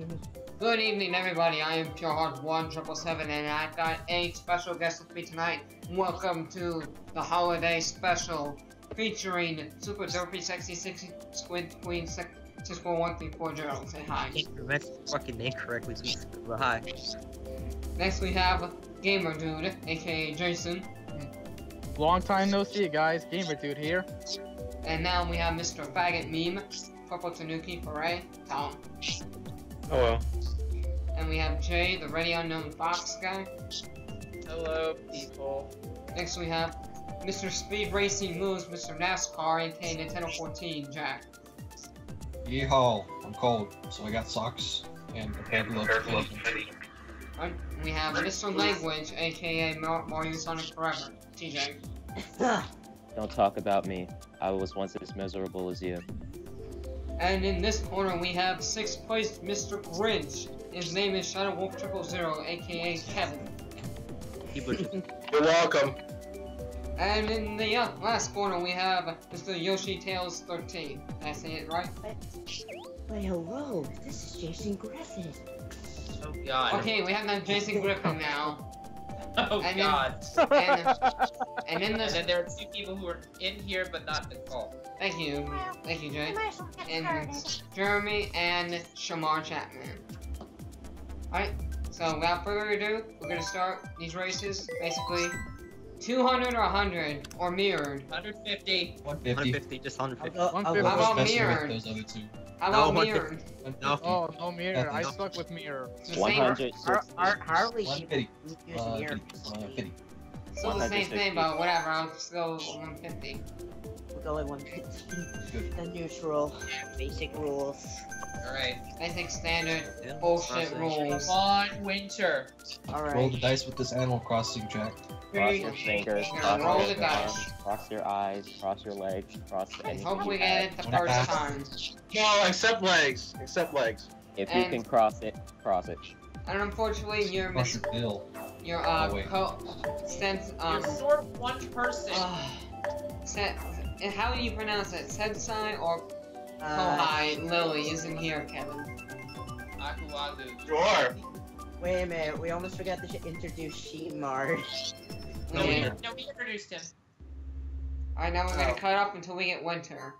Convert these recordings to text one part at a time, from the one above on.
Good evening, everybody. I am PureHeart1777, and I've got a special guest with me tonight. Welcome to the holiday special featuring Super Derpy Sexy Squid Queen 641340. Say hi. I can't pronounce the fucking name correctly, please. But hi. Next, we have Gamer Dude, aka Jason. Long time no see, guys. Gamer Dude here. And now we have Mr. Faggot Meme, Purple Tanuki Foray, Tom. Hello. And we have Jay, the Ready Unknown Fox guy. Hello, people. Next we have Mr. Speed Racing Moves, Mr. NASCAR, aka Nintendo 14, Jack. Yeehaw, I'm cold, so I got socks and a pair of gloves. Alright, we have Mr. Language, aka Mario Sonic Forever, TJ. Don't talk about me. I was once as miserable as you. And in this corner we have 6th place Mr. Grinch. His name is Shadow Wolf 000, aka Kevin. You're welcome. And in the last corner we have Mr. Yoshi Tales 13. Did I say it right? Wait, hello, this is Jason Griffin. Oh god. Okay, we have that Jason Griffin now. Oh and god. And in And this, then there are two people who are in here but not Nicole. thank you, Jay. And Jeremy and Shamar Chapman. Alright, so without further ado, we're gonna start these races. Basically, 200 or 100, or mirrored. 150. 150. 150, just 150. How about mirrored? Those other two. How about No, mirrored? 150. No. Oh, no mirror. I No. suck with mirror. It's the same, 160. Harley, 150. use a mirror. 50. still the same thing, but whatever, I'll just go 150. We'll go with 115. Good. The neutral, basic rules. Alright. Basic standard Yeah, bullshit sausage. rules. Come on, Winter. Roll the Alright. dice with this Animal Crossing, Jack. Cross your fingers, You're cross gonna roll your the arms, dice. cross your eyes, cross your legs, cross And anything. hope we you get have. it the first time. No, except legs. Except legs. If you And- can cross it, cross it. And unfortunately, your Crush your bill. Oh, wait. since You're sort of one person. how do you pronounce it? Sensei or Kohai Lily isn't here, Kevin. Akualu. Sure. Wait a minute, we almost forgot to introduce Sheemar. No, Yeah. we introduced him. Alright, now we're gonna Oh. cut off until we get winter.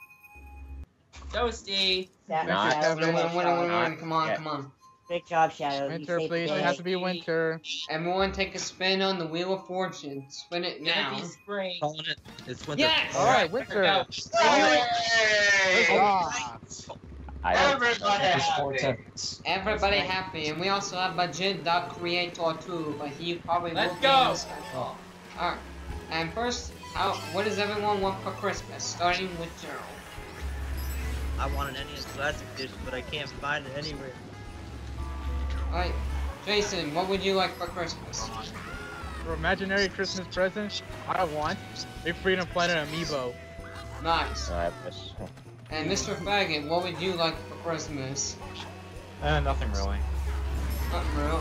Toasty. That Not Shadow, Win, great win, job. win, come on, Yeah. come on. Great job, Shadow. You Winter, saved please. the It day. has to be winter. Everyone take a spin on the Wheel of Fortune. Spin it Gonna now. be spring. Calling it. It's winter. Yes! Alright, Go. winter. Yay! Ah, I don't. Everybody Just 4 happy. seconds. Everybody happy, and we also have Bajid the Creator too, but he probably Let's will be go. in this guy. Oh, Alright, and first, what does everyone want for Christmas? Starting with Gerald. I want an NES Classic Edition, but I can't find it anywhere. Alright, Jason, what would you like for Christmas? for imaginary Christmas present, I want a Freedom Planet amiibo. Nice. I wish. And Mr. Faggot, what would you like for Christmas? Nothing really. Real.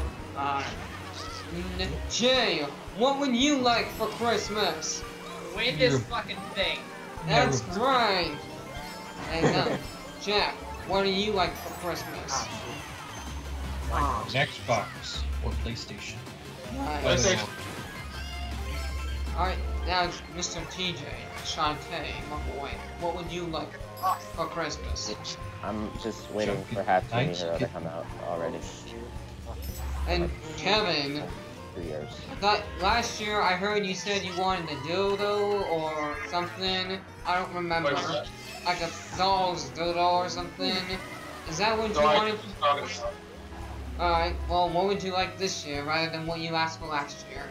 Jay, what would you like for Christmas? Win this fucking thing. That's right. And Jack, what do you like for Christmas? an Xbox or PlayStation. Nice. PlayStation. Alright, now it's Mr. TJ, Shantae, my boy. What would you like for Christmas? I'm just waiting for Half Genie Hero to come out already. And Kevin, 3 years. last year I heard you said you wanted a dildo or something. I don't remember. What is that? Like a doll's dildo or something. Is that what you No, I wanted? was just talking about. Alright, well, what would you like this year rather than what you asked for last year?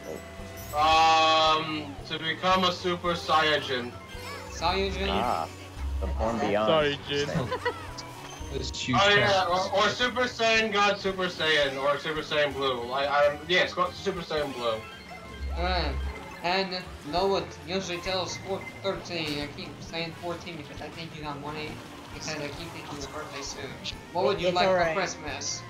To become a Super Saiyajin. Saiyajin? Ah, the form beyond. Sorry, Jin. This huge Oh yeah, chest. or Super Saiyan God Super Saiyan, or Super Saiyan Blue. Yes, Super Saiyan Blue. And Noah usually tells 13. I keep saying 14 because I think you got money. Because I keep thinking your birthday soon. What would you It's like for alright. Christmas?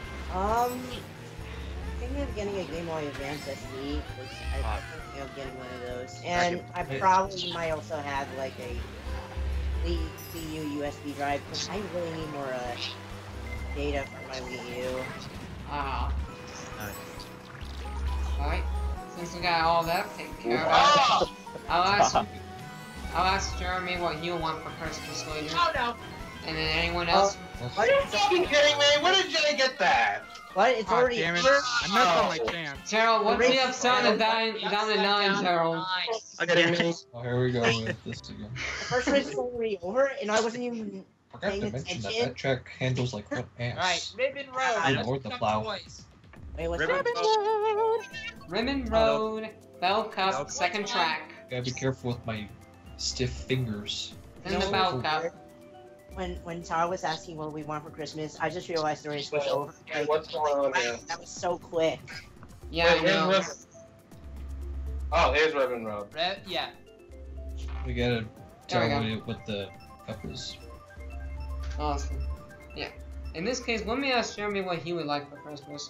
Thinking of getting a Game Boy Advance SD, because I'm thinking of getting one of those. And I probably might also have like a DU USB drive, because I really need more data for my Wii U. Ah. Nice. Alright. Since we got all that taken care of, Oh! I'll ask Jeremy what he'll want for Christmas later. Oh no! And then anyone else? What? Are you fucking kidding me? Where did Jay get that? What? It's Oh, already damn it. here? I messed up my chance. Gerald, what's the Erase upside it. of down to 9, Gerald? I got me. Oh, here we go with this again. The first race is already over, and I wasn't even Forgot paying to mention that attention. that track handles like foot Alright, amps. Ribbon Road. I know. Or the plow. Boys. Wait, what's Ribbon that? Ribbon Road, Bell Cup, Bell Cup. second track. Gotta be careful with my stiff fingers. Then the Bell Cup. When Tara was asking what we want for Christmas, I just realized the race was over. Hey, Like, what's going on wow, here? that was so quick. Yeah, Wait, I where's know. Ribbon? Oh, here's Ribbon Road. Yeah. We gotta There we tell go. me what the cup is. Awesome. Yeah. In this case, let me ask Jeremy what he would like for Christmas.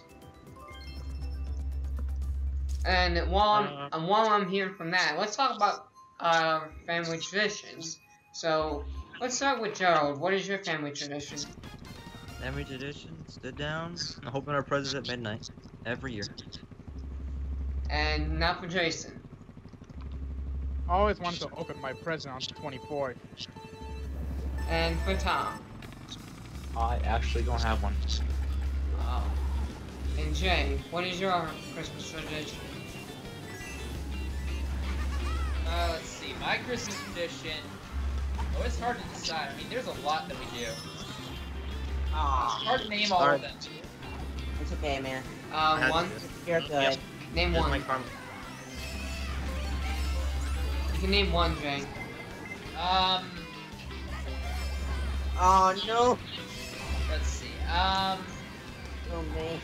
And while I'm hearing from that, let's talk about family traditions. So let's start with Gerald. What is your family tradition? Family tradition, stood down, and open our presents at midnight. Every year. And now for Jason. I always wanted to open my present on the 24th. And for Tom. I actually don't have one. And Jay, what is your Christmas tradition? Let's see. My Christmas tradition. Oh, it's hard to decide. I mean, there's a lot that we do. It's hard to name all of them. It's okay, man. One. You're good. Yep. Name Here's one. my karma. You can name one, Jay. Oh no! Let's see. Oh man.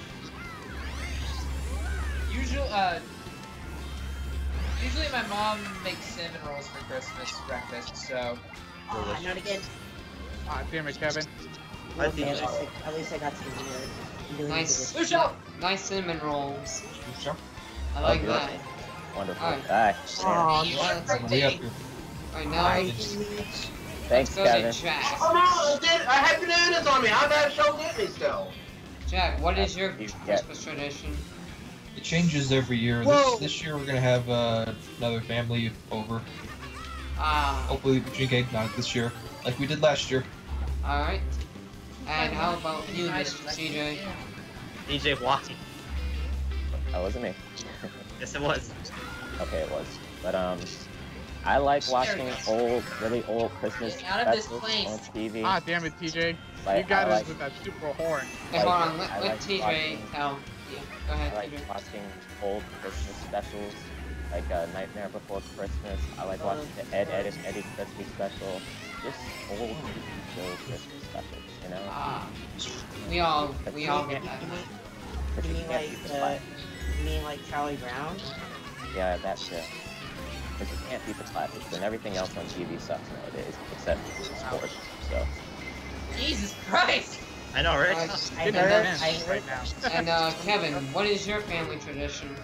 Usually my mom makes cinnamon rolls for Christmas breakfast, so Oh, not again. Ah, damn it, Kevin. I Okay, think at least I got some good. I'm doing Nice. good. Lucio! Nice cinnamon rolls. Sure. I like Oh, that. Wonderful. Alright. Aye. Oh, Let's, Way up here. right now, Thanks, go to Kevin. Jack. Oh no! I had bananas on me. How that show get me still? Jack, what is your You get- Christmas tradition? It changes every year. Whoa. This year we're gonna have another family over. Ah, Hopefully drink eggnog this year, like we did last year. alright. And how about you, Mr. CJ? DJ walking. That wasn't me. Yes, it was. Okay, it was. But I like watching really old Christmas Get out of this specials place. on TV. Ah, damn it, TJ. Like, You got I us like, with that super horn. Hey, hold on, I let like TJ watching- tell. Yeah, go I ahead, like TJ. watching old Christmas specials, like Nightmare Before Christmas. I like watching the Ed, Ed, and Eddie Christmas special. Just old TV show Christmas specials, you know? Ah, we all get that. But You you mean can't like beat the classics. you mean like Charlie Brown? Yeah, that too. Because you can't beat the classics, and everything else on TV sucks nowadays, except sports. So, Jesus Christ! I know, right? I Give me heard. that I answer heard. right now. And Kevin, what is your family tradition?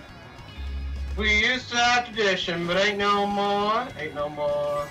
We used to have tradition, but ain't no more. Ain't no more.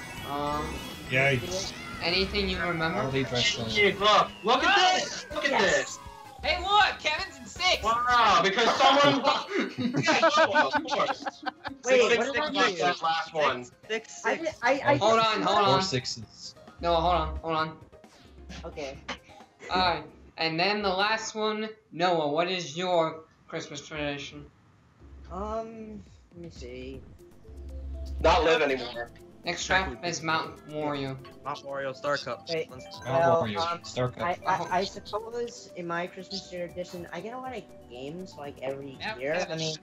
Yikes. Anything you remember? Holiday dress code. Hey, look at this! Look at this! Hey, look! Kevin's in 6! Wow, because someone. Yeah, of course. Wait, Six, what did I like do? that last one. Six. I Hold just- on, hold Four on. sixes. No, hold on. Okay. Alright, and then the last one, Noah, what is your Christmas tradition? Let me see. Not live anymore. Next track is Mount Wario. Mount Wario Star Cup. Wait. Let's- Well, Wario. Star Cup. I suppose in my Christmas tradition, I get a lot of games like every Yep, year. I mean,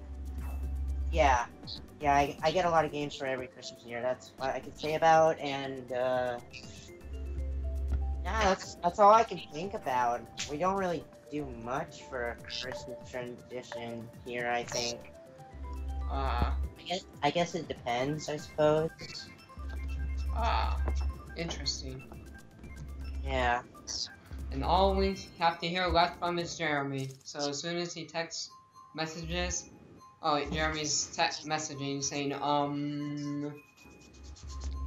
yeah, I get a lot of games for every Christmas year. That's what I could say about, and yeah, that's all I can think about. We don't really do much for a Christmas tradition here. I think. I guess it depends. I suppose. Interesting. Yeah. And all we have to hear left from is Jeremy. So as soon as he texts messages, oh, Jeremy's messaging saying,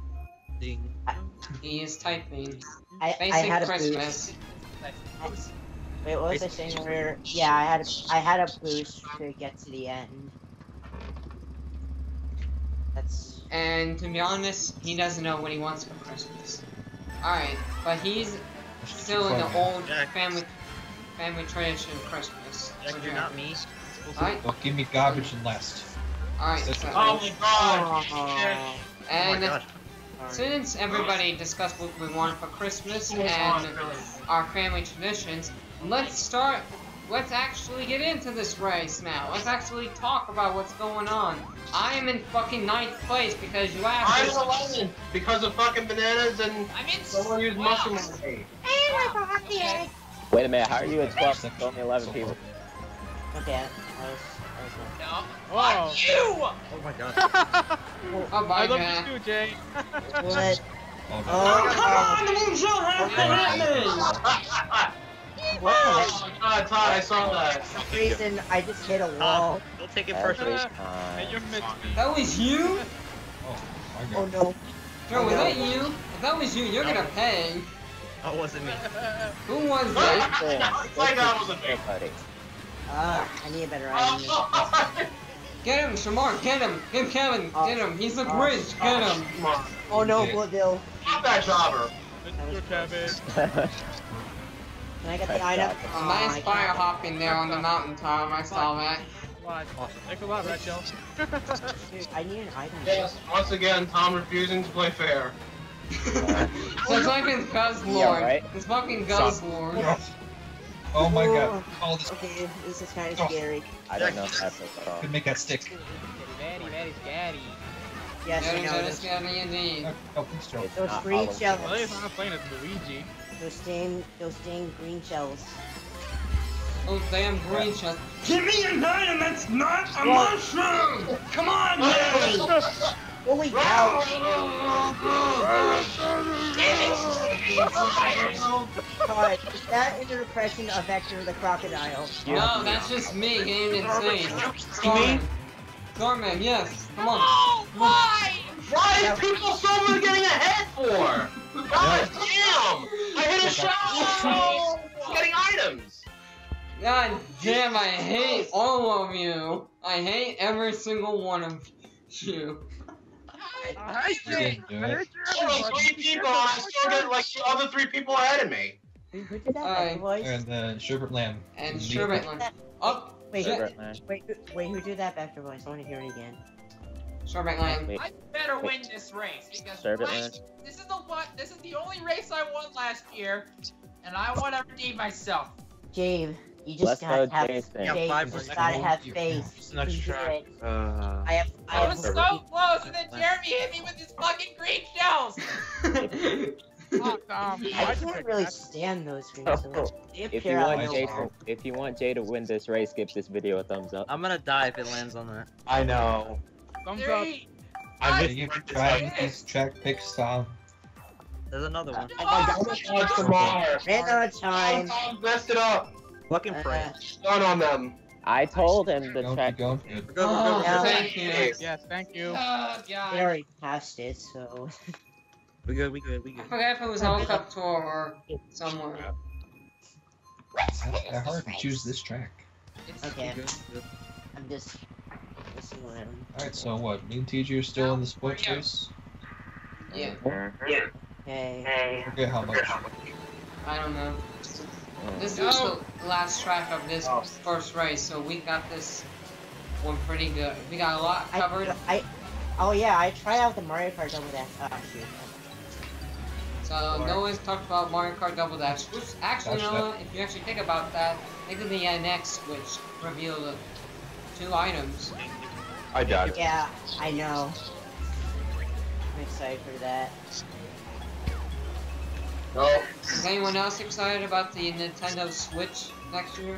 Ding. he is typing. I Basic had a Christmas. boost. Wait, what was I saying earlier? Yeah, I had a boost to get to the end. That's. And to be honest, he doesn't know what he wants for Christmas. Alright, but he's still in the old family tradition of Christmas. Jack, you're not me. Alright. Don't give me garbage and last. Alright, That's so, Oh my god! and Oh my god. since everybody discussed what we want for Christmas and our family traditions, let's actually get into this race now. Let's actually talk about what's going on. I am in fucking 9th place because you asked I'm us. 11 because of fucking bananas and I'm in. someone used Wow. mushroom on me. Okay. Wait a minute, how are you at 12? There's only 11 people. Okay, I was No. Whoa. Fuck you! Oh my god. Oh, I bye, love Jack. you too, Jay. What? Oh, no. Oh, come on, the moonshot has What the Oh heck? my god, Todd, I saw that. For some reason, I just hit a wall. Don't take it That's personally. waste Hey, time. you missed me. That was you? Oh, my Oh god. no. Joe, was that you? If that was you, you're gonna pay. Oh, it wasn't me. Who was it? It's like that wasn't me. Buddy. I need a better item. Get him, Shamar, get him. Get Kevin, get him. He's the Grinch, get him. Come on. Oh no, Yeah. Bloodville. Stop that jobber. Mr. Kevin. Can I get the item? A nice fire hopping there on the mountaintop, I saw that. What? Thanks a lot, Rachel. Dude, I need an item. Yes, once again, Tom refusing to play fair. So it's like his Guzzlord. Yeah, right? It's fucking Guzzlord. Oh my god. Oh, this Okay, this is kind Oh. of scary. I don't know if that's a song. could make that stick. Very, very scary. Yes, I Getting know. to the Those, scary indeed. Oh, please, Joe. It's those not green Halloween. Well, shells. he's not playing as Luigi. Those stained green shells. Those damn green shells. Give me an item that's not a mushroom! Come on, man! Holy cow! God, is that an impression of Vector the Crocodile? No, that's just me getting insane. Storman, yes. Come on. Oh, why? Why is people so getting ahead for? God damn! I hit a shot! Getting items! God damn, I hate all of you. I hate every single one of you. I You didn't do it. Only 3 people, and I still get like the other 3 people ahead of me. Who did that Alright. Vector voice? And Sherbert Lamb. And Lead- Sherbet Lamb. Up! Wait, Sherbert Lamb. wait, who did that Vector voice? I want to hear it again. Sherbet Lamb. Wait, I better win this race because Sherbet I- Lamb. this is the only race I won last year, and I want to redeem myself. Jave, you just Let's go, gotta have Jason. Yeah, faith. 5 You just seconds. gotta have You- faith. It's You next can do track. it. Uh, I have I was faith. so close, and then Jeremy hit me with his fucking green shells. Oh, Tom. I why'd you can't pick really that? stand those green Oh. shells. They If appear you out want of Jay nowhere. to, if you want Jay to win this race, give this video a thumbs up. I'm gonna die if it lands on that. I know. Thumbs up. 3. I Can you missed try these track picks, Tom? There's another one. Oh my god, tomorrow. Ran out of time. Tom messed it up. Fucking pray. Done on them. I told him the Don't track. keep going. Good. We're good, we're Oh, good. Yeah. thank you. Yes, thank you. Oh They god. already passed it, so. We good, we good, we I good. forgot if it was All Cup Tour or somewhere. It's not that hard to choose this track. It's Okay, We good, we good. I'm just missing one. Alright, so what? Me and TJ are still in the sports Yeah. race? Yeah, Hey. Forget how much. I don't know. This is No. the last track of this first race, so we got this one pretty good. We got a lot covered. Oh yeah, I tried out the Mario Kart Double Dash. Oh shoot. So no one's talked about Mario Kart Double Dash, which actually, Dash no, if you actually think about that, think of the NX, which revealed 2 items. I died. Yeah, I know. I'm excited for that. No. Is anyone else excited about the Nintendo Switch next year?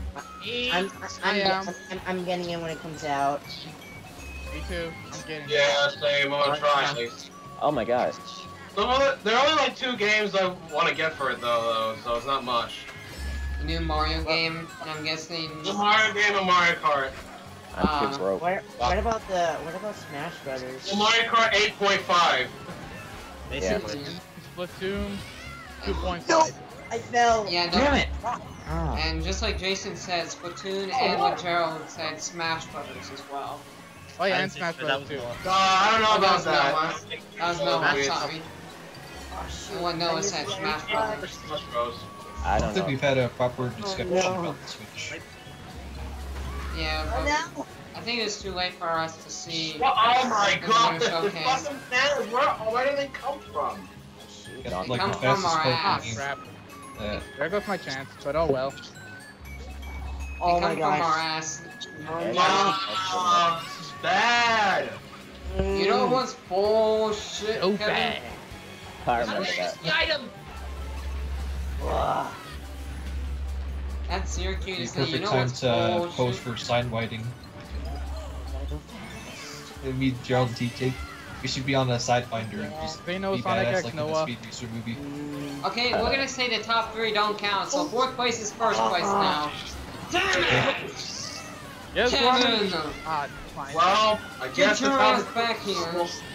I'm getting it when it comes out. Me too. I'm getting it. Yeah, same. I'm gonna try at least. Oh my gosh. There are only like 2 games I want to get for it though, so it's not much. The new Mario game, and I'm guessing. The Mario game and Mario Kart. I'm too broke. What about Smash Brothers? The Mario Kart 8.5. Basically. Yeah. Splatoon 2.5. I fell. Yeah, Damn it! And just like Jason said, Splatoon and what Gerald said, Smash Brothers as well. Oh yeah, and Smash Bros. too. I don't know about that. That was Noah, weird. sorry. Oh, shoot. What Noah said, Smash Brothers. Smash Bros. I I don't don't think know. we've had a proper discussion no. about the Switch. Yeah, Oh, but no. I think it's too late for us to see. Well, oh my the god, Nintendo the Showcase. fucking banners, where do they come from? Got Don't- like come the from fastest our Pokemon Ah, game. crap. Yeah. There goes my chance, but oh well. Oh They my come from our gosh. ass. Oh, this is bad. You know what's bullshit, So Kevin? bad. I remember that. The item! Ugh. That's Syracuse. Be You perfect know time what's to pose bullshit? for sign whiting. Gotta go fast. It'd be Gerald and TJ. We should be on the Sidefinder and just They be know Sonic badass X like in the Noah. Speed Racer movie. Okay, we're gonna say the top 3 don't count, so 4th place is 1st place now. Damn it! Yes, Kevin! Ah, fine. Well, I Get guess your the ass top back here.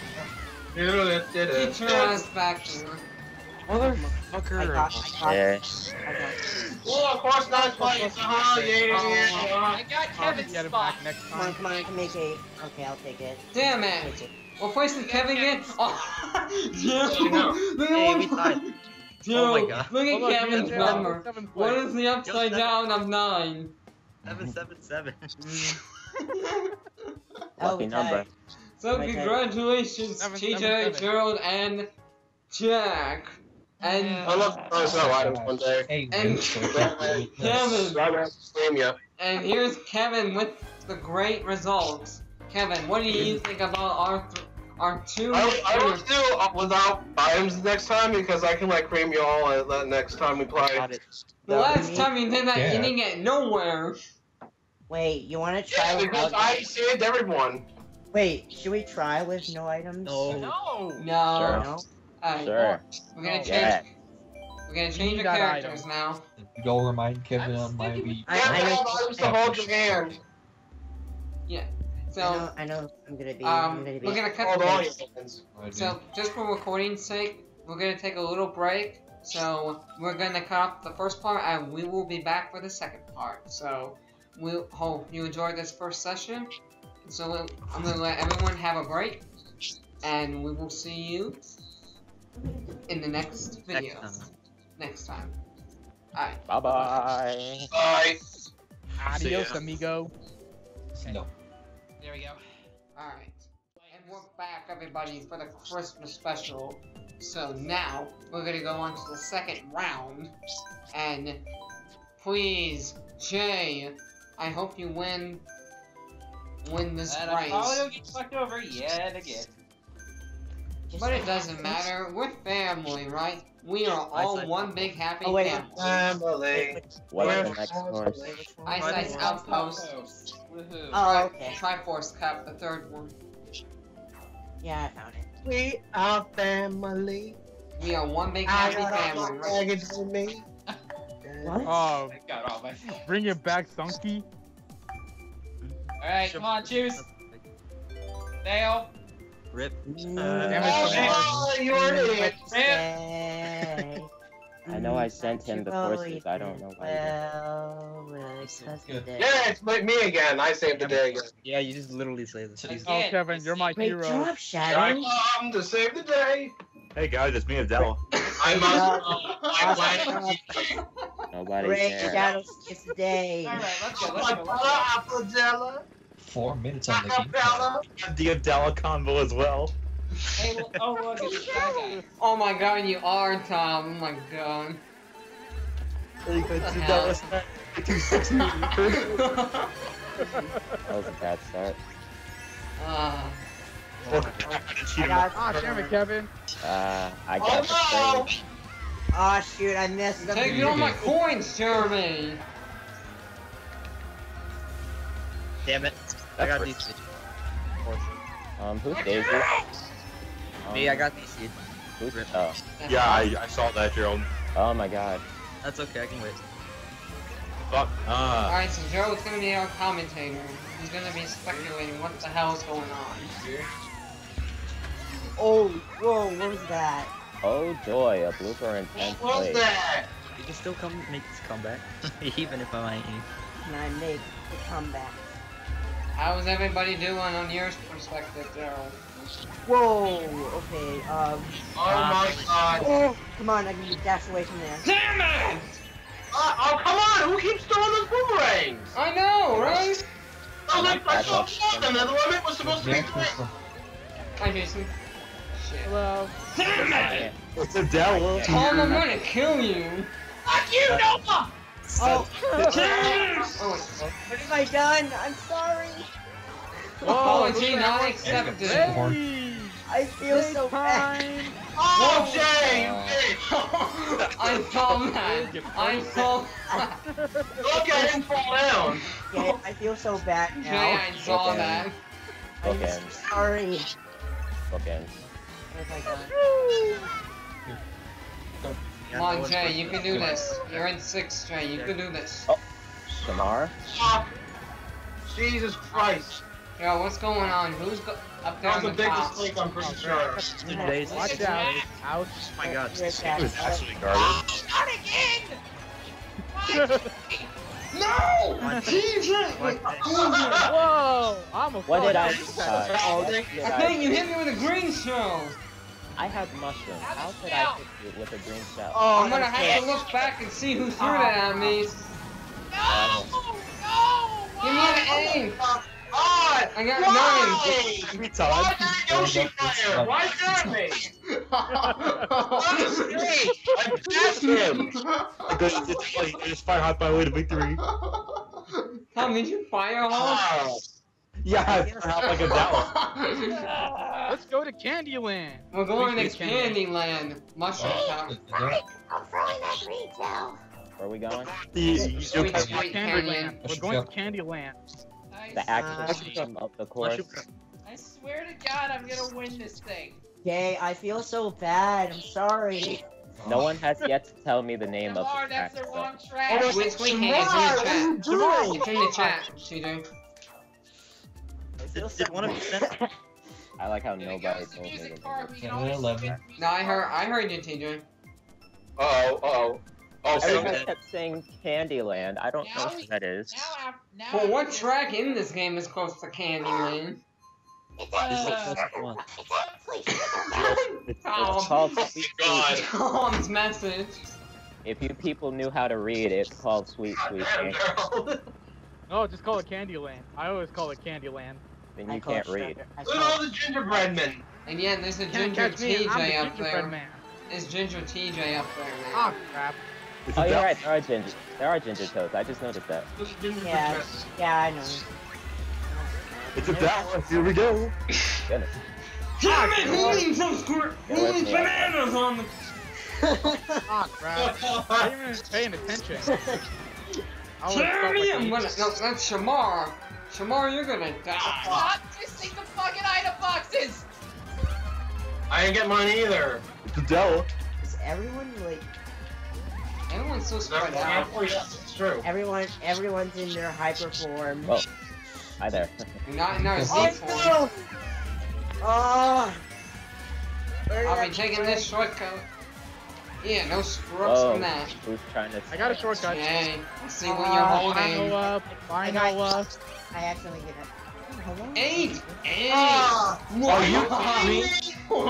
Get your ass back here. I got Yeah. Well, of course not playing. I got I'll Kevin's get it spot. back next Come on, time. come on, I can make it. Okay, I'll take it. Damn it! Take it. What place is Kevin in? Oh, dude, no. look Hey, at we one tied. point. Dude, Oh my God. look at Oh, look, Kevin's you're in number. 7th What place. is the upside down of 9? 777. Lucky number. So My turn. congratulations, 777. TJ, Gerald, and Jack. And I love items one day. Hey, And- Vince, go check the Kevin. So I don't have to stream yet. and here's Kevin with the great results. Kevin, what do you think about our 2? I want to do without items next time because I can like cream you all next time we play. Got it. The last time you did that, Yeah. you didn't get nowhere. Wait, you want to try Yeah, because without? I saved everyone. Wait, should we try with no items? No. No! No. Sure. No? Alright, Sure. we're gonna change. Yeah. We're gonna change the got characters items. now. Go remind Kevin I'm on my sticking beat. I You have to know- have items to hold your hand. So, I know I'm gonna be. we're gonna cut Hold the all your hands. So, just for recording's sake, we're gonna take a little break. So, we're gonna cut off the first part, and we will be back for the second part. So, we hope you enjoyed this first session. So, I'm gonna let everyone have a break, and we will see you in the next video. Next time. Alright. Bye bye. Bye. Adios, amigo. No. There we go. Alright. And we're back, everybody, for the Christmas special. So now, we're gonna go on to the second round. And please, Jay, I hope you win this And I probably race. will get fucked over yet again. But it doesn't matter. We're family, right? We are all one big happy Oh, wait. family. Family. What's Yeah. the next course? Ice Outpost. Woohoo. Oh, okay. Triforce Cup, the third one. Yeah, I found it. We are family. We are one big happy family, right? baggage with me. What? Oh, I got all my. bring it back, Sunky. Alright, come on, choose. Dale. Rip. Damn it, Oh, you're an idiot. I know I sent him the courses. I don't know why. Yeah, it's me again. I saved the day again. Yeah, you just literally say this. Oh, Again. Kevin, you're my Great hero. job, I Shadow. come to save the day. Hey guys, it's me, Adele. I must. Nobody Great cares. Shadow saves the day. Alright, let's go, let's go, let's go. Appadella. 4 minutes on the game. Acapella. The Adele combo as well. Hey, oh, look, it's that guy. Oh my god, you are, Tom. Oh my god. That was a bad start. Ah. Ah, damn it, Kevin. I got the Oh thing. Oh shoot, I missed the Taking all my coins, Jeremy! Damn it. I got these. Who's Daisy? Me, I got these seeds. Who's oh? Yeah, I saw that, Gerald. Oh my god. That's okay, I can wait. Fuck. Alright, so Gerald's gonna be our commentator. He's gonna be speculating what the hell's going on. Oh, whoa, what was that? Oh joy, a blooper in 10th What was place. that? You can still make this comeback, even if I ain't. Can I make the comeback? How's everybody doing on your perspective, Daryl? Whoa, okay, Oh my god. oh, come on, I can dash away from there. Damn it! Oh, come on! Who keeps throwing those boomerangs? I know, right? Oh, I saw them. The limit was supposed to be 3. Hi, Jason. Shit. Hello. Damn it! It's a devil. Tom, I'm gonna kill you. Fuck you, Nova! Oh, Damn! Oh, what have I done? I'm sorry. apology not accepted. Hey! I feel so bad. Oh, Jay, you bitch! I saw that. I saw that. Look at him fall down. Okay, I feel so bad Jay, now. I saw that. I'm Bookends. sorry. Bookends. What have I done? Come on, Jay, you can do this. You're in 6th, Jay. You can do this. Shamar? Fuck. Jesus Christ. Yo, what's going on? Who's up there That was on a the big top? mistake, I'm pretty sure. Watch out. Ouch. Oh my god. Where's It was that? actually garbage. Not again! No! TJ! Whoa! I'm a What did I? Oh, what did I think you hit me with a green shell. I had mushrooms. How could I hit you with a green shell? Oh, I'm gonna have to look back and see who threw that at me. No! No! Give me an aim. God! I got Why? Every Why time. did Yoshi fire? Why Jeremy? Honestly, I passed him. I just fire hot my way to victory. Tom, did you fire hole? Wow. Yeah, I fire hot like a devil. Let's go to Candyland. We're going to Please, Candyland. Candyland. Mushroom Town. I'm throwing that green shell. Where are we going? Sweet, sweet Candyland. Canyon. We're going to Candyland. The actual name of the course. I swear to God, I'm gonna win this thing. Okay, I feel so bad. I'm sorry. No one has yet to tell me the name of Shamar, the that's track. the so- wrong track. Sweet, sweet Canyon. It's in the chat. It's in the chat, CJ. Did one of you send? I like how Gonna give nobody us the told me music the part. name. We can always 11. skip music No, I part. heard you, TJ. Uh-oh. Oh, Everybody so kept saying Candyland. I don't know Now what that is. Now Well, what track in this game is close to Candyland? It's Tom. called Oh, Sweet God. Sweet. Tom's message. If you people knew how to read, it's called Sweet Sweet. Goddamn, Candy. Daryl. No, just call it Candyland. I always call it Candyland. Then I you call can't it read. sugar. I Look at call all the gingerbread men. And yeah, there's a Can't Ginger catch me. I'm TJ the up gingerbread there. man. There's Ginger TJ up there, man. Ah, crap. It's Oh, a you're devil. right. There are ginger toads. I just noticed that. Look at gingerbread Yeah, men. yeah, I know. It's a devil. Here we go. Goodness. Damn it! Who needs some Yeah, let's needs see. bananas on the... Ah, crap. I didn't even paying attention. I was Jeremy, I'm fucking- gonna... No, that's Shamar. Shamar, you're gonna die. Stop missing the fucking item boxes! I didn't get mine either. It's a devil. Is everyone like Everyone's so spread That's out. oh, yes, it's true. everyone's in their hyper form? Whoa. Hi there. You're not in our Z Oh form. no! Oh. Where did I'll that be taking go? this shortcut. Yeah, no screw-ups Whoa. from that. Who's trying to? I got a shortcut. Yay. Let's see what Ah, you're Bye, holding. Noah. Bye, Noah. I accidentally get it. Hello? 8! 8! Ah. What? you kidding me?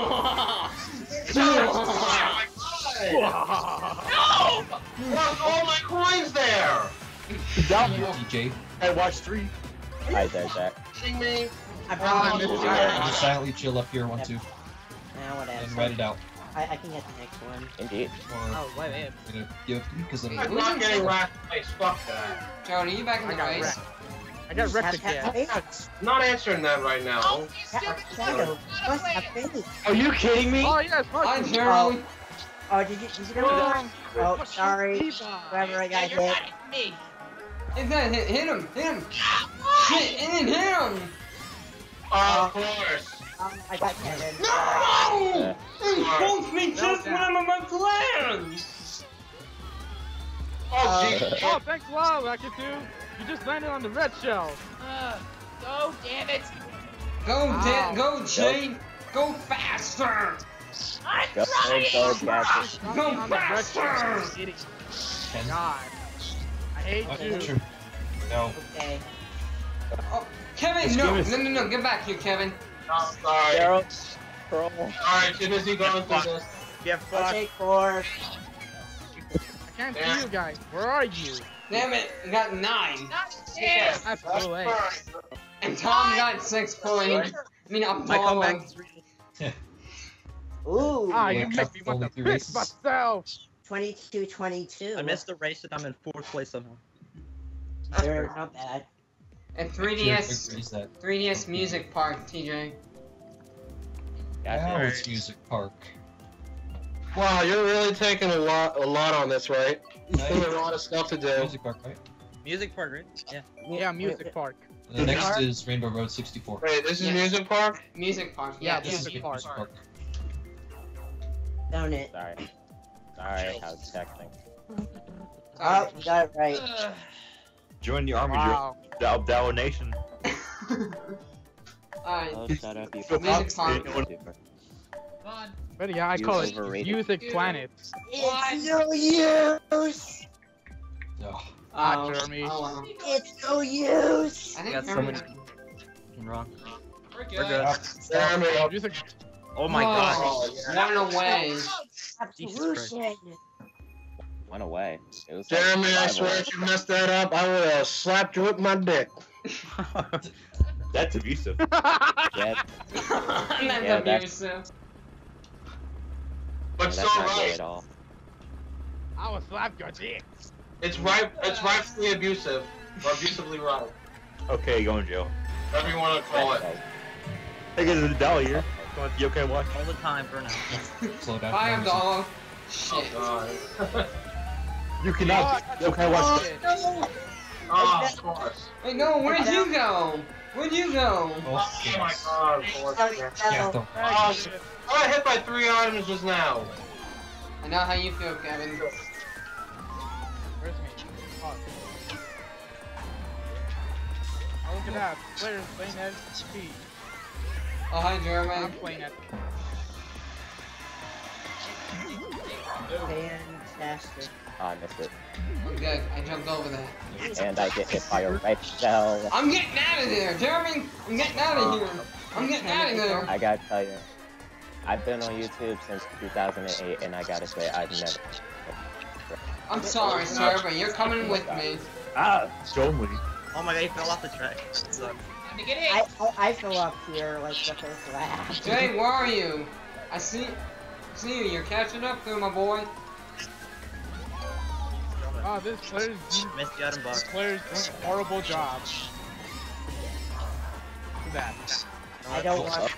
No! Look, all my coins there! It's a devil. TJ. I watched 3. Hi there, Jack. Kidding me? I Oh, probably this missed is it. bad. Just silently chill up here, 1, 2, Nah, whatever. and write it out. I can get the next one. Indeed. Or Oh, wait, wait. I'm gonna give it to you because I'm I'm not getting last place. Fuck that. Jody, you back in I the got race? wrecked. I got wrecked again. I'm not answering that right now. Oh, you stupid Shadow, fuck! must Not a have plan! faith. Are you kidding me? Oh, yes, fuck Hi, you. Gerald. Oh, did you know? Oh, sorry. Whoever I got Yeah, you're hit. not hitting me! Hit that, hit him, hit him. Shit, and then hit him. Of course. I got Kevin. No! You poked me just No, when I'm about to land. Oh, Jesus. Oh, thanks a lot, Lakitu. You just landed on the red shell. Go, damn it! Ow. Go, Jay. Go faster. I'm Go, trying! go, Jack. Got me on the red shell, faster! you idiot. 10. God. I hate What? you. True. No. Okay. Oh, Kevin, This no, game is- no, get back here, Kevin. Oh, sorry. Gerald, troll. Alright, too busy going through this. Yeah, I'll fuck. take 4. I can't see you guys. Where are you? Damn it, I got 9. Yeah. That's too late. And Tom got 6 points. I mean, My comeback Apollo. is really Ooh. Ah, Yeah, you make me want only to 3 piss races. myself. 22-22. I missed the race and I'm in 4th place somehow. You're not bad. And Sure, 3DS, is that? 3DS Music Park, TJ. Now Gotcha. it's Music Park. Wow, you're really taking a lot on this, right? There's a lot of stuff to do. Music Park, right? Music part, right? Yeah. Yeah, Music Park. And the next is Rainbow Road 64. Wait, this is Yeah. Music Park? Music Park, Yeah, yeah. Music Music Park. Park. Don't it? Sorry. Sorry, I was texting. Oh, you got it right. Join the army, Wow. Dow Nation. Alright, Oh, shut up, you Music Park. Come on. But yeah, I You call it overrated. Music Planet. It's no use. No. Ah, Jeremy. Oh, wow. It's no use. I think Got so Jeremy- many wrong. We're good. We're good. Jeremy. Music. Oh my god. One away. Absolution. Went away. It was like Jeremy, I five swear away. if you messed that up, I would have slapped you with my dick. That's abusive. Yeah, That's Yeah, that's- abusive. But that's so not gay right. at all. I will slap your dick. It's rightfully abusive. Or abusively right. Okay, go in jail. Whatever you want to call it. Hey guys, it's Dow here. Come on, you okay, watch? All the time for now. Slow down. Bye, Ramsey. Abdallah. Shit. God. You cannot. You okay, watch? Oh, of course. Wait, no, where'd you go? Where'd you go? Oh, Oh my god, of course. Yeah, don't. Oh, I got hit by 3 items just now. I know how you feel, Kevin. Where's me? Oh. Oh, look at that. Players playing at speed. Oh, hi, I'm Jeremy. playing at. Fantastic. Oh, I missed it. I'm good. I jumped over that. And I get hit by a red shell. I'm getting out of there, Jeremy! I'm getting out of here! I'm getting out of there! I gotta tell you, I've been on YouTube since 2008, and I gotta say, I've never. I'm sorry, sir, but you're coming with me. Ah, show me. Oh my god, he fell off the track. Sucks. Time to get hit. I fell off here like the first lap. Jay, where are you? I see you. You're catching up there, my boy. Oh, this player's Missed the item box. doing a horrible job. Look at that. I don't want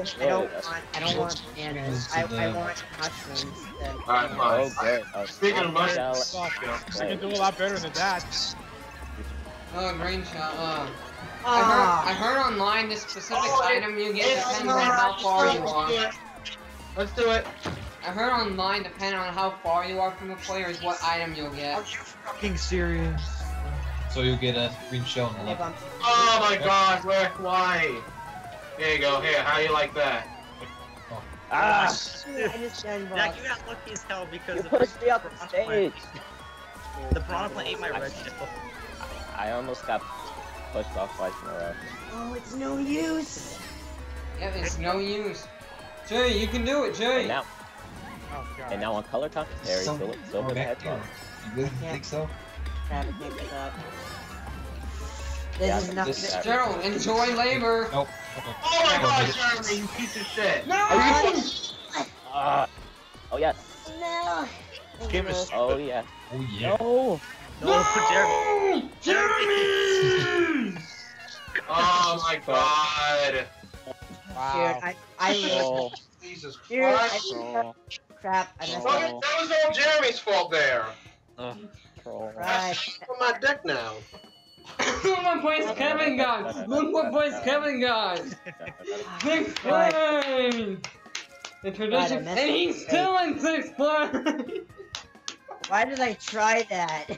bananas. I want mushrooms. Alright, Oh, fine. good. Oh, Speaking of money, shell. I can do a lot better than that. Oh, green shot. I Ah, heard online this specific Oh, item you get it's depends on how far you are. Let's do it. I heard online, depending on how far you are from a player, is what item you'll get. Fucking serious. So you'll get a green shell in the if left. I'm Oh my god, why? Here you go, here, how you like that? Ah! I just done Jack, you got lucky as hell because You the pushed me off the piranha plant- stage. The piranha plant ate my red shell. I almost got pushed off twice in a row. Oh, it's no use. Yeah, it's no use. Jay, you can do it, Jay! And now, Oh god. and now on color commentary, Silver the Hedgehog. You really Yeah. think so? Grab it, pick it up. Yeah, This is nothing. this- Gerald, enjoy labor! Nope. Okay. Oh my god, Jeremy, you piece of shit! No! Ah. Oh yes. No. This game is Oh yes. Oh yeah. No. No, Jeremy. Jeremy! Oh my god. Wow. Dude, I Oh. Jesus Dude, I Christ. Troll. crap. I messed Fuck up. it, that was all Jeremy's fault there. Troll. Right. On my dick now. Look what place Kevin got! Look what place Kevin got! Sixth place! The tradition, messed and he's up. still in sixth place! Why did I try that?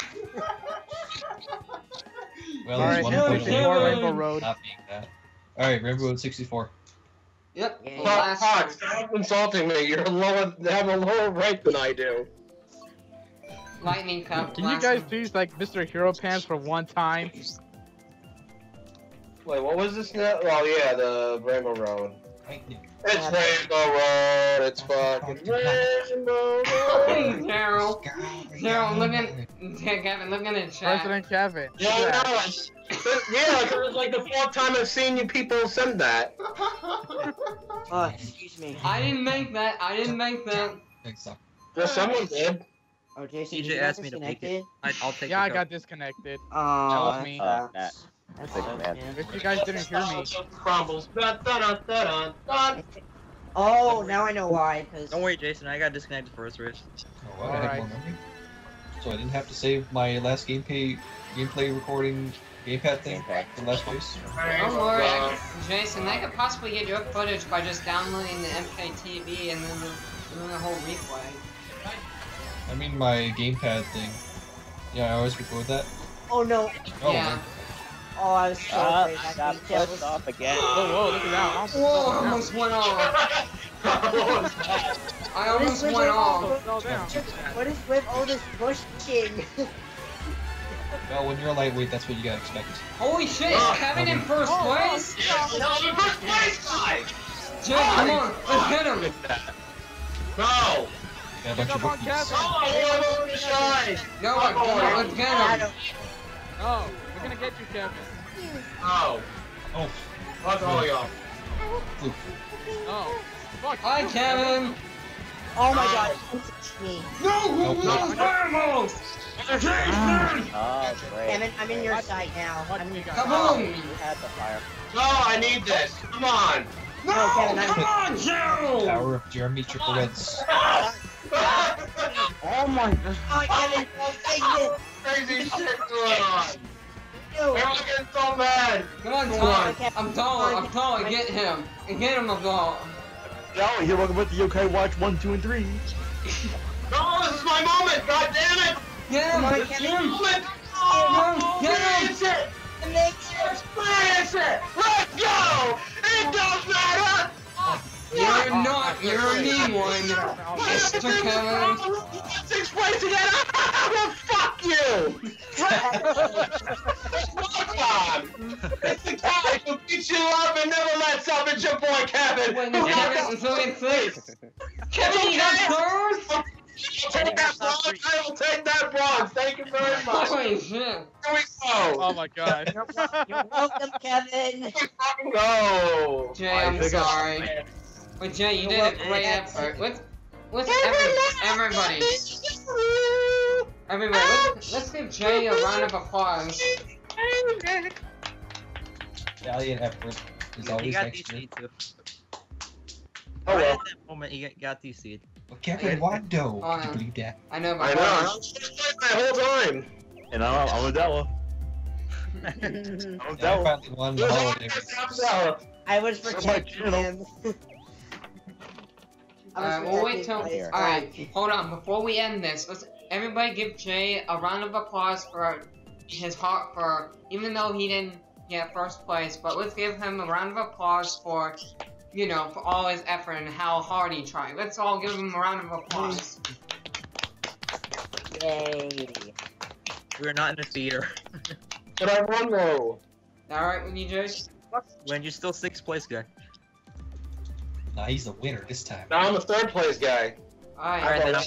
Well, Alright, there's one no, point Kevin. more away Rainbow from Road. not being that. Alright, Rainbow Road 64. Yep, Yeah. the Hot, last, stop insulting me. You're lower, have a lower rank than I do. Lightning Cup. Can you guys please like Mr. Hero Pants for one time? Wait, what was this now? Oh yeah, the Rainbow Road. It's Yeah. Rainbow Road. It's fucking Rainbow Road. Daryl, Kevin, look in the chat. President Kevin. Yeah, I know. Yeah, like, it was like the 4th time I've seen you people send that. Oh, excuse me. I didn't make that. Well, someone did. Oh, Jason, TJ you got asked me to make disconnected? it. I'll take Yeah, I the got disconnected. Oh, was me. That. That's Big sucks, man. man. If you guys didn't hear me, Crumbles. Dun, dun, dun, dun, dun, dun. Oh, now I know why. Cause Don't worry, Jason. I got disconnected first, Rich. Oh, I had more memory. So I didn't have to save my last gameplay recording gamepad thing from last place. Don't worry, Jason. I could possibly get your footage by just downloading the MKTV and then the whole replay. I mean my gamepad thing. Yeah, I always record that. oh no. Oh, Yeah. Oh, I was so Ah, afraid that got detail was. pushed off again. whoa, look at that. Whoa, almost went off. I almost went off. What is with all this pushing? Well, when you're a lightweight, that's what you gotta expect. Holy shit, is Kevin in first place? No, the first place guy! Jay, come on, let's get him. No! Got a bunch of rookies. Oh, I want to shine! Go on, come on, let's get him. Oh, we're gonna get you, Kevin. Oh. Oh, Fuck all y'all. fluke. Oh. Fuck. Hi, Kevin. Oh my god, it's me. No, Ramos! Jason! Oh, great. Kevin, I'm in your side now. What I'm we in got? Come on! You had the fire. No, I need this. Come on. No, Kevin, I'm- come on, Joe! Tower of Jeremy Triple Reds. Oh my god. Oh, Kevin, don't take this. Crazy shit going on. Ew. Everyone's getting so mad. Come on, Come Tom. on, Kevin. I'm tall, get him. Get him a ball. Yo, you're welcome with the UK Watch 1, 2, and 3. No, this is my moment. God damn it. Get him, Come on, get Kevin. him. Moment. Get him. Experience it. Experience it. Let's go. It don't matter. You're not, you're a mean one. Mr. Kevin. 6 points again. Well, fuck you. It's the guy who beats you up and never lets up. It's your boy Kevin. When Kevin is only 6. Kevin, you got third? Take that bronze. I will take that bronze. Thank you very much. Holy shit. Here we go. Oh my god. You're welcome, Kevin. Fucking go. Jay, I'm sorry. But Jay, you did a great effort. Let's everybody. Let's give Jay a round of applause. Valiant effort is He always got next year. DC too. Oh Right well. at that moment, he got DC. But Kevin Wando, Oh, can you yeah. believe that? I know, I but know. I was just playing my whole time. And I'm a Della. I'm a Yeah, I Della. finally won the holiday race. I was my protecting channel. him. we'll wait till. Here. Alright, hold on. Before we end this, let's everybody give Jay a round of applause for his heart for, even though he didn't get first place, but let's give him a round of applause for, you know, for all his effort and how hard he tried. Let's all give him a round of applause. Yay. We're not in the theater. But I won though. Alright with you, Jay? When you're still 6th place guy. Nah, he's the winner this time. Now I'm the 3rd place guy. Alright, Alright, then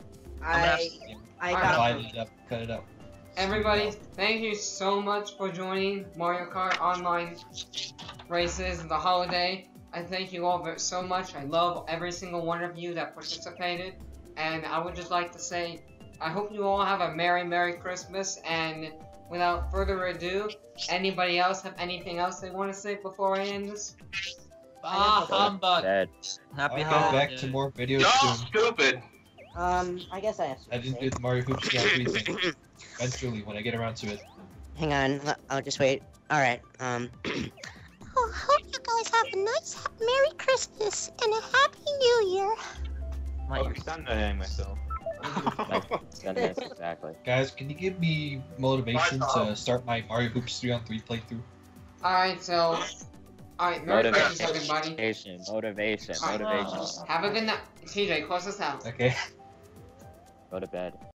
I Alright. got. Divide it up, cut it up. everybody, thank you so much for joining Mario Kart Online races the holiday. I thank you all so much. I love every single one of you that participated. And I would just like to say, I hope you all have a Merry Christmas. And without further ado, anybody else have anything else they want to say before I end this? Ah, humbug. Dead. Happy I'll get holidays. back to more videos Y'all soon. stupid. I guess I have I to didn't say. do the Mario Hoops Grand Prix thing. Eventually, when I get around to it. Hang on, I'll just wait. Alright, Oh, hope you guys have a nice, Merry Christmas and a Happy New Year. My ears. Understanding myself. Goodness, exactly. Guys, can you give me motivation to start my Mario Hoops 3-on-3 playthrough? Alright, so... Alright, Merry Christmas, everybody. Motivation. Have a good night. TJ, close us out. Okay. Go to bed.